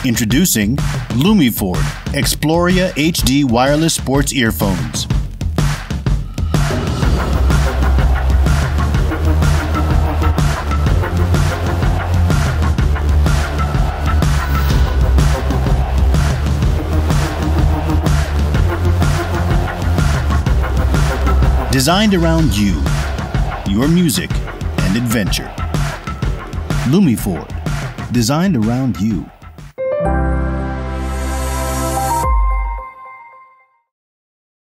Introducing Lumiford Xploria HD wireless sports earphones. Designed around you, your music, and adventure. Lumiford, designed around you.